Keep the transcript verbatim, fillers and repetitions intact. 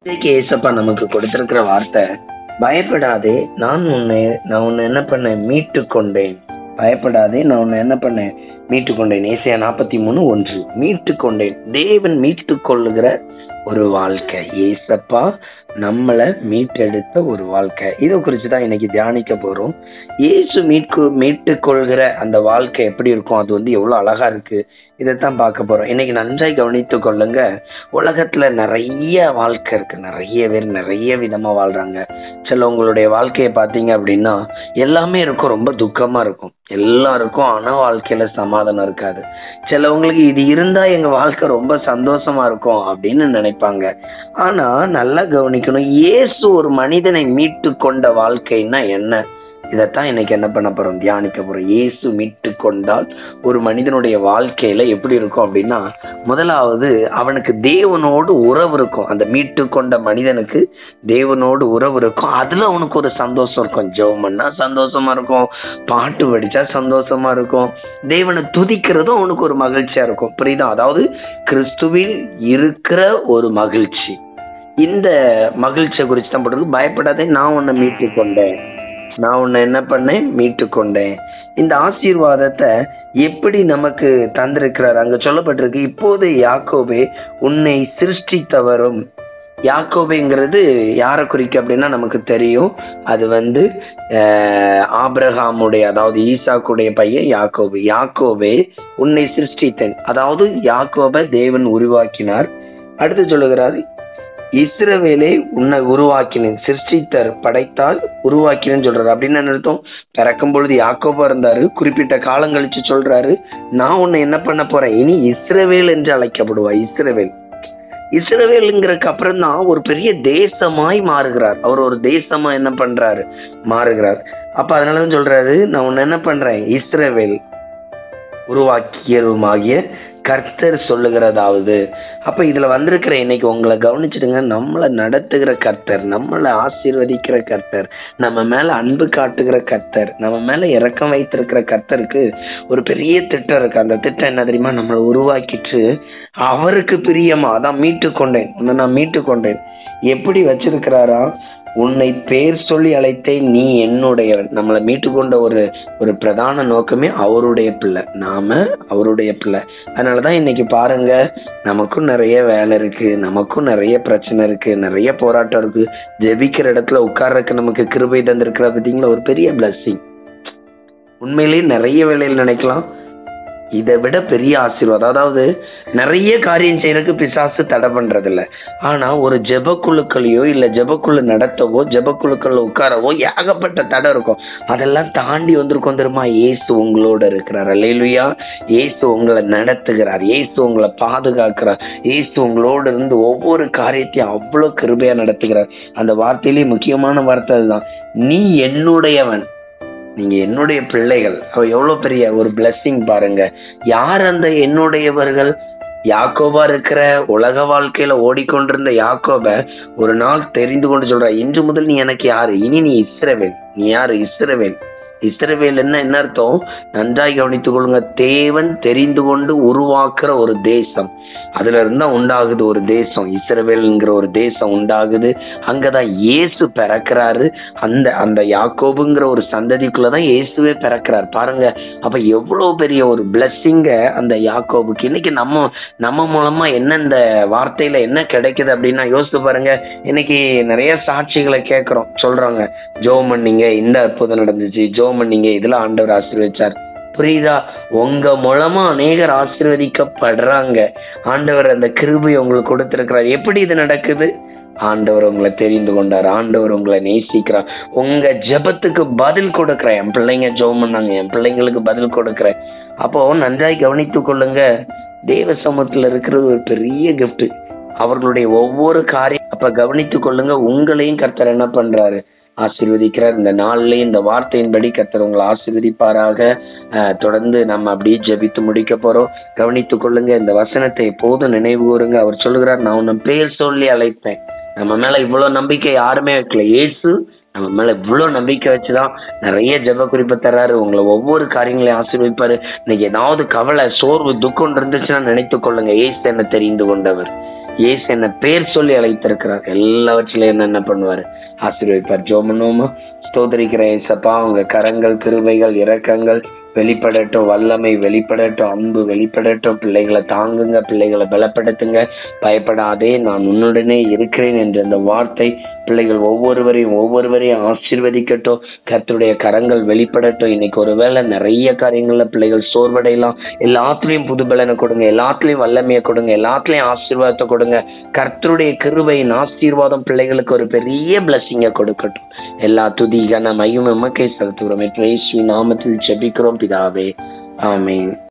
இன்னைக்கு ஏசப்பா நமக்கு கொடுத்திருக்கிற வார்த்தை, பயப்படாதே, நான் உன்னை நான் உன்னை என்ன பண்ணேன், மீட்டு கொண்டேன். பயப்படாதே, நான் உன்னை என்ன பண்ணேன், மீட்டு கொண்டேன். ஏசாயா நாற்பத்தி மூணு ஒன்று. மீட்டு கொண்டேன். தேவன் மீட்டு கொள்ளுகிற ஒரு வாழ்க்கை, ஏசப்பா நம்மளை மீட்டெடுத்த ஒரு வாழ்க்கை. இதை குறிச்சுதான் இன்னைக்கு தியானிக்க போறோம். இயேசு மீட்கு மீட்டு கொள்கிற அந்த வாழ்க்கை எப்படி இருக்கும், அது வந்து எவ்வளவு அழகா இருக்கு, இதைத்தான் பார்க்க போறோம். இன்னைக்கு நன்றாய் கவனித்து கொள்ளுங்க. உலகத்துல நிறைய வாழ்க்கை இருக்கு, நிறைய பேர் நிறைய விதமா வாழ்றாங்க. சிலவங்களுடைய வாழ்க்கையை பார்த்தீங்க அப்படின்னா எல்லாமே இருக்கும், ரொம்ப துக்கமா இருக்கும் எல்லாருக்கும். ஆனா வாழ்க்கையில சமாதானம் இருக்காது. சிலவங்களுக்கு இது இருந்தா எங்க வாழ்க்கை ரொம்ப சந்தோஷமா இருக்கும் அப்படின்னு நினைப்பாங்க. ஆனா நல்லா கவனிக்கணும், இயேசு ஒரு மனிதனை மீட்டு கொண்ட வாழ்க்கைன்னா என்ன, இதைத்தான் இன்னைக்கு என்ன பண்ண போறோம், தியானிக்க போறோம். இயேசு மீட்டு கொண்டால் ஒரு மனிதனுடைய வாழ்க்கையில எப்படி இருக்கும் அப்படின்னா, முதலாவது அவனுக்கு தேவனோடு உறவு இருக்கும். அந்த மீட்டு கொண்ட மனிதனுக்கு தேவனோடு உறவு இருக்கும். அதுல அவனுக்கு ஒரு சந்தோஷம் இருக்கும். ஜெபம் பண்ணா சந்தோஷமா இருக்கும், பாட்டு படிச்சா சந்தோஷமா இருக்கும், தேவனை துதிக்கிறதும் அவனுக்கு ஒரு மகிழ்ச்சியா இருக்கும். புரியுதா? அதாவது கிறிஸ்துவில் இருக்கிற ஒரு மகிழ்ச்சி. இந்த மகிழ்ச்சியை குறித்து தான் போட்டிருக்கு. பயப்படாதே, நான் உன்னை மீட்டு கொண்டேன், நான் உன்னை என்ன பண்ணேன், மீட்டு கொண்டேன். இந்த ஆசீர்வாதத்தை எப்படி நமக்கு தந்திருக்கிறார் அங்க சொல்லப்பட்டிருக்கு. இப்போது யாக்கோபே உன்னை சிருஷ்டித்தவரும். யாக்கோபேங்கிறது யாரை குறிக்க அப்படின்னா நமக்கு தெரியும், அது வந்து அஹ் ஆபிரகாமுடைய, அதாவது ஈசாக்குடைய பையன் யாக்கோபு. யாக்கோபே உன்னை சிருஷ்டித்தேன், அதாவது யாக்கோபை தேவன் உருவாக்கினார். அடுத்து சொல்லுகிறார், இஸ்ரவேலை உன்னை உருவாக்கினேன். சிருஷ்டித்தர், படைத்தால் உருவாக்கினேன்னு சொல்றாரு. அப்படின்னு என்ன அர்த்தம்? பிறக்கும் பொழுது யாக்கோபா இருந்தாரு, குறிப்பிட்ட காலம் கழிச்சு சொல்றாரு, நான் உன்னை என்ன பண்ண போறேன், இனி இஸ்ரவேல் என்று அழைக்கப்படுவாய். இஸ்ரவேல் இஸ்ரவேலுங்கிறதுக்கு அப்புறம் தான் ஒரு பெரிய தேசமாய் மாறுகிறார். அவர் ஒரு தேசமா என்ன பண்றாரு, மாறுகிறார். அப்ப அதனாலதான் சொல்றாரு, நான் உன்னை என்ன பண்றேன், இஸ்ரவேல் உருவாக்கியருமாகிய கர்த்தர் சொல்லுகிறதாவது. அப்ப இதுல வந்திருக்கிற இன்னைக்கு உங்களை கவனிச்சுடுங்க, நம்மளை நடத்துகிற கர்த்தர், நம்மளை ஆசீர்வதிக்கிற கர்த்தர், நம்ம மேல அன்பு காட்டுகிற கர்த்தர், நம்ம மேல இரக்கம் வைத்திருக்கிற கர்த்தருக்கு ஒரு பெரிய திட்டம் இருக்கு. அந்த திட்டம் என்ன தெரியுமா, நம்மளை உருவாக்கிட்டு அவருக்கு பிரியமா, அதான் மீட்டு கொண்டேன், உன்னை நான் மீட்டு கொண்டேன். எப்படி வச்சிருக்கிறாரா, உன்னை பேர் சொல்லி அழைத்தேன், நீ என்னுடையவன். நம்மளை மீட்டு கொண்ட ஒரு ஒரு பிரதான நோக்கமே அவருடைய பிள்ளை, நாம அவருடைய பிள்ளை. அதனாலதான் இன்னைக்கு பாருங்க, நமக்கும் நிறைய வேலை இருக்கு, நமக்கும் நிறைய பிரச்சனை இருக்கு, நிறைய போராட்டம் இருக்கு. ஜெபிக்கிற இடத்துல உட்கார்றதுக்கு நமக்கு கிருபை தந்திருக்கிற பார்த்தீங்களா, ஒரு பெரிய பிளஸ்ஸிங். உண்மையிலேயே நிறைய வேலையில் நினைக்கலாம், இதை விட பெரிய ஆசீர்வாதம். அதாவது நிறைய காரியம் செய்யறதுக்கு பிசாசு தடை பண்றது இல்லை. ஆனா ஒரு ஜெபக்குழுக்களையோ இல்ல ஜெபக்குழு நடத்தவோ ஜெபக்குழுக்கள் உட்காரவோ ஏகப்பட்ட தடை இருக்கும். அதெல்லாம் தாண்டி வந்திருக்கோம் தெரியுமா, இயேசு உங்களோட இருக்கிறார். அல்லேலூயா. இயேசு உங்களை நடத்துகிறார், இயேசு உங்களை பாதுகாக்கிறார், இயேசு உங்களோட இருந்து ஒவ்வொரு காரியத்தையும் அவ்வளவு கிருபையா நடத்துகிறார். அந்த வார்த்தையிலேயே முக்கியமான வார்த்தை அதுதான், நீ என்னுடையவன், நீங்க என்னுடைய பிள்ளைகள். அவ எவ்வளவு பெரிய ஒரு பிளஸ்ஸிங் பாருங்க. யார் அந்த என்னுடையவர்கள்? யாக்கோபா இருக்கிற உலக வாழ்க்கையில ஓடிக்கொண்டிருந்த யாக்கோப ஒரு நாள் தெரிந்து கொண்டு சொல்ற, இன்று முதல் நீ எனக்கு யாரு, இனி நீ இஸ்ரவேல். நீ யாரு? இஸ்ரவேல். இஸ்ரவேல் என்ன என்ன அர்த்தம், நன்றாய் கவனித்துக் கொள்ளுங்க. தேவன் தெரிந்து கொண்டு உருவாக்குற ஒரு தேசம், அதுல இருந்தா உண்டாகுது ஒரு தேசம், இஸ்ரவேல்ங்கிற ஒரு தேசம் உண்டாகுது. அங்கதான் இயேசு பிறக்கிறாரு. அந்த அந்த யாக்கோபுங்கிற ஒரு சந்ததிக்குள்ளதான் இயேசுவே பிறக்கிறார். பாருங்க, அப்ப எவ்வளவு பெரிய ஒரு பிளஸ்ஸிங்க அந்த யாக்கோபுக்கு. இன்னைக்கு நம்ம நம்ம மூலமா என்ன இந்த வார்த்தையில என்ன கிடைக்குது அப்படின்னா யோசிச்சு பாருங்க. இன்னைக்கு நிறைய சாட்சிகளை கேட்கிறோம், சொல்றாங்க, ஜெபம் பண்ணீங்க, இந்த அற்புதம் நடந்துச்சு, ஜெபம் பண்ணீங்க, இதுல ஆண்டவர் ஆசீர்வதிச்சார். புரியுதா? உங்க மூலமா அநேகர் ஆசீர்வதிக்கப்படுறாங்க. ஆண்டவர் அந்த கிருபையை உங்களுக்கு கொடுத்திருக்கிறார். எப்படி இது நடக்குது? ஆண்டவர் உங்களை தெரிந்து கொண்டார், ஆண்டவர் உங்களை நேசிக்கிறார், உங்க ஜெபத்துக்கு பதில் கொடுக்கிறேன். என் பிள்ளைங்க ஜெபம் பண்ணாங்க, என் பிள்ளைங்களுக்கு பதில் கொடுக்கிறேன். அப்போ நன்றாய் கவனித்துக் கொள்ளுங்க, தேவ சமூகத்துல இருக்கிறது ஒரு பெரிய கிஃப்ட், அவர்களுடைய ஒவ்வொரு காரியம். அப்ப கவனித்துக் கொள்ளுங்க, உங்களையும் கர்த்தர் என்ன பண்றாரு, ஆசீர்வதிக்கிறார். இந்த நாள்லயே இந்த வார்த்தையின்படி கர்த்தர் உங்களை ஆசீர்வதிப்பாராக. தொடர்ந்து நம்ம அப்படியே ஜெபித்து முடிக்க போறோம். கவனித்துக் கொள்ளுங்க, இந்த வசனத்தை எப்போதும் நினைவு கூறுங்க. அவர் சொல்லுகிறார், நான் உன்னை பேர் சொல்லி அழைப்பேன். நம்ம மேல இவ்வளவு நம்பிக்கை யாருமே வைக்கல, இயேசு நம்ம மேல இவ்வளவு நம்பிக்கை வச்சுதான் நிறைய ஜெப குறிப்பை தர்றாரு. உங்களை ஒவ்வொரு காரியங்களையும் ஆசீர்வதிப்பாரு. இன்னைக்கு ஏதாவது கவலை, சோர்வு, துக்கம் இருந்துச்சுன்னா நினைத்துக் கொள்ளுங்க, இயேசு என்ன தெரிந்து கொண்டவர். இயேசு என்ன பேர் சொல்லி அழைத்திருக்கிறார். எல்லாவற்றிலும் என்ன என்ன பண்ணுவாரு? ஆசீர்வதிப்பார். ஜோமனோமா ஸ்தோத்திரிக்கிற ஏசப்பா, உங்க கரங்கள், கிருபைகள், இரக்கங்கள் வெளிப்படட்டும், வல்லமை வெளிப்படட்டும், அன்பு வெளிப்படட்டும். பிள்ளைகளை தாங்குங்க, பிள்ளைகளை பலப்படுத்துங்க. பயப்படாதே, நான் உன்னுடனே இருக்கிறேன் என்ற அந்த வார்த்தை பிள்ளைகள் ஒவ்வொருவரையும் ஒவ்வொருவரையும் ஆசீர்வதிக்கட்டும். கர்த்தருடைய கரங்கள் வெளிப்படட்டும். இன்னைக்கு ஒருவேளை நிறைய காரியங்கள்ல பிள்ளைகள் சோர்வடையலாம். எல்லாத்துலயும் புது பலனை கொடுங்க, எல்லாத்துலயும் வல்லமையை கொடுங்க, எல்லாத்துலயும் ஆசீர்வாதத்தை கொடுங்க. கர்த்தருடைய கிருபையின் ஆசீர்வாதம் பிள்ளைகளுக்கு ஒரு பெரிய பிளஸிங்க கொடுக்கட்டும். எல்லா துதி கன மகிமை உமக்கே செலுத்துகிறோம். இயேசுவின் நாமத்தில் ஜெபிக்கிறோம் பிதாவே, ஆமென்.